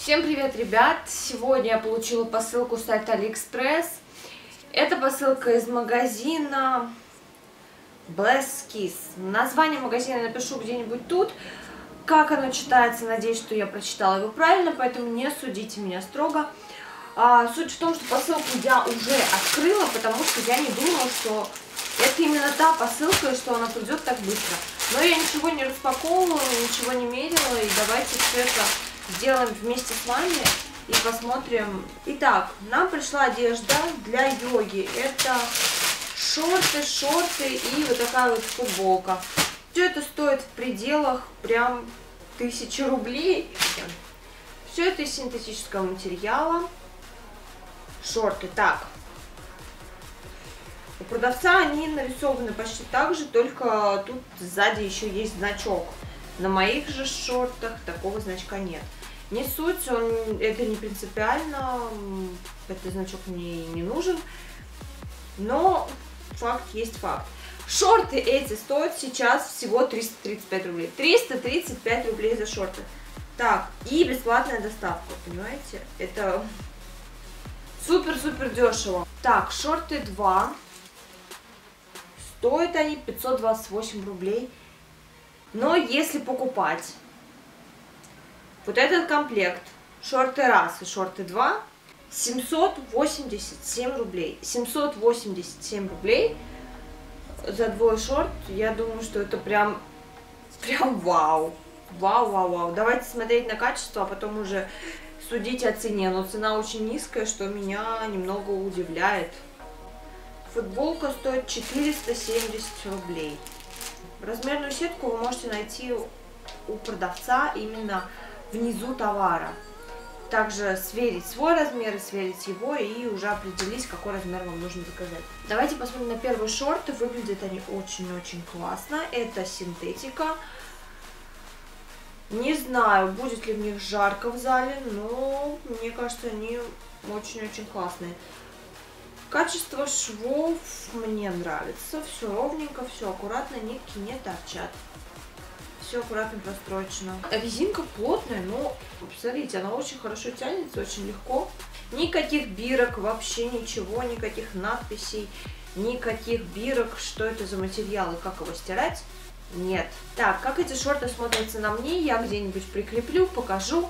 Всем привет, ребят! Сегодня я получила посылку с сайта AliExpress. Это посылка из магазина Bless Kiss. Название магазина я напишу где-нибудь тут. Как оно читается, надеюсь, что я прочитала его правильно, поэтому не судите меня строго. Суть в том, что посылку я уже открыла, потому что я не думала, что это именно та посылка, и что она придет так быстро. Но я ничего не распаковывала, ничего не мерила, и давайте все это сделаем вместе с вами и посмотрим. Итак, нам пришла одежда для йоги. Это шорты и вот такая вот футболка. Все это стоит в пределах прям 1000 рублей. Все это из синтетического материала. Шорты. Так. У продавца они нарисованы почти так же, только тут сзади еще есть значок. На моих же шортах такого значка нет. Не суть, это не принципиально, этот значок мне не нужен, но факт есть факт. Шорты эти стоят сейчас всего 335 рублей. 335 рублей за шорты. Так, и бесплатная доставка, понимаете? Это супер-супер дешево. Так, шорты 2. Стоят они 528 рублей. Но если покупать вот этот комплект, шорты раз и шорты 2, 787 рублей. 787 рублей за двое шорт, я думаю, что это прям вау. Вау. Давайте смотреть на качество, а потом уже судить о цене. Но цена очень низкая, что меня немного удивляет. Футболка стоит 470 рублей. Размерную сетку вы можете найти у продавца именно внизу товара. Также сверить свой размер и сверить его, и уже определить, какой размер вам нужно заказать. Давайте посмотрим на первые шорты. Выглядят они очень-очень классно. Это синтетика. Не знаю, будет ли в них жарко в зале, но мне кажется, они очень-очень классные. Качество швов мне нравится. Все ровненько, все аккуратно, нитки не торчат. Все аккуратно прострочено. Резинка плотная, но, посмотрите, она очень хорошо тянется, очень легко. Никаких бирок, вообще ничего, никаких надписей, никаких бирок, что это за материал и как его стирать. Нет. Так, как эти шорты смотрятся на мне, я где-нибудь прикреплю, покажу.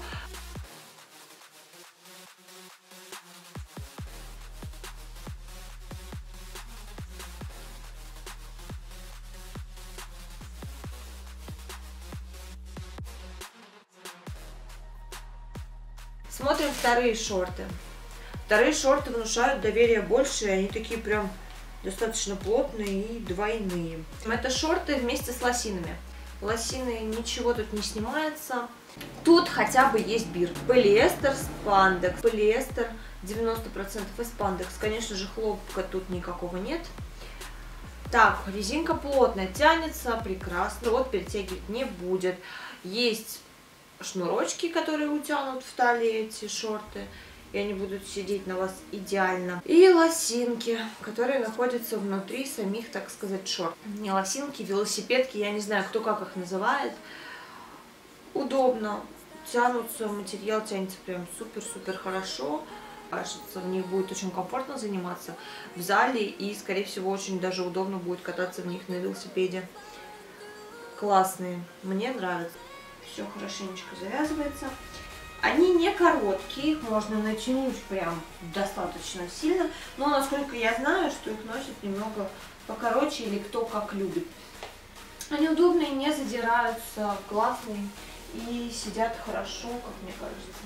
Смотрим вторые шорты. Вторые шорты внушают доверие больше, и они такие прям достаточно плотные и двойные. Это шорты вместе с лосинами. Лосины ничего тут не снимается. Тут хотя бы есть бирка. Полиэстер, спандекс. Полиэстер 90% и спандекс. Конечно же, хлопка тут никакого нет. Так, резинка плотная, тянется прекрасно. Вот перетягивать не будет. Есть шнурочки, которые утянут в талии эти шорты, и они будут сидеть на вас идеально. И лосинки, которые находятся внутри самих, так сказать, шорт. Не лосинки, велосипедки, я не знаю, кто как их называет. Удобно, тянутся, материал тянется прям супер-супер хорошо. Кажется, в них будет очень комфортно заниматься в зале, и, скорее всего, очень даже удобно будет кататься в них на велосипеде. Классные, мне нравятся. Все хорошенечко завязывается. Они не короткие, их можно натянуть прям достаточно сильно, но насколько я знаю, что их носят немного покороче или кто как любит. Они удобные, не задираются, классные и сидят хорошо, как мне кажется.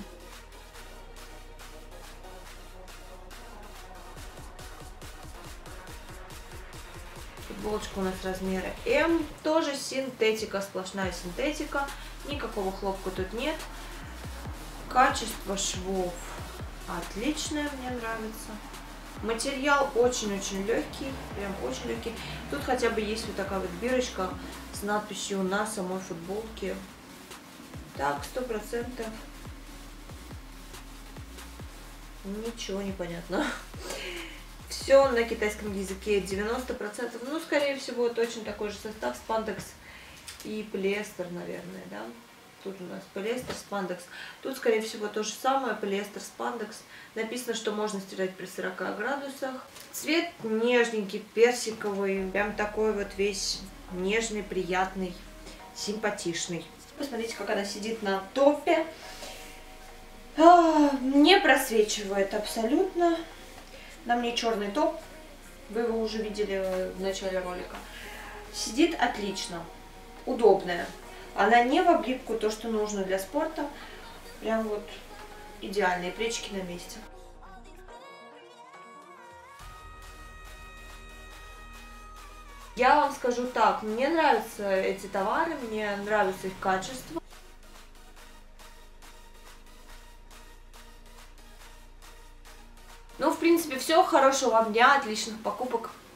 Футболочка у нас размера М, тоже синтетика, сплошная синтетика, никакого хлопка тут нет. Качество швов отличное, мне нравится. Материал очень-очень легкий, прям очень легкий. Тут хотя бы есть вот такая вот бирочка с надписью на самой футболке. Так, 100%. Ничего не понятно. Все на китайском языке 90%. Ну, скорее всего, точно такой же состав, спандекс и полиэстер, наверное, да. Тут у нас полиэстер, спандекс. Тут, скорее всего, то же самое, полиэстер, спандекс. Написано, что можно стирать при 40 градусах. Цвет нежненький, персиковый, прям такой вот весь нежный, приятный, симпатичный. Посмотрите, как она сидит на топе. Не просвечивает абсолютно. На мне черный топ. Вы его уже видели в начале ролика. Сидит отлично. Удобная. Она не в облипку, то, что нужно для спорта. Прям вот идеальные плечики на месте. Я вам скажу так, мне нравятся эти товары, мне нравится их качество. Ну, в принципе, все. Хорошего вам дня, отличных покупок.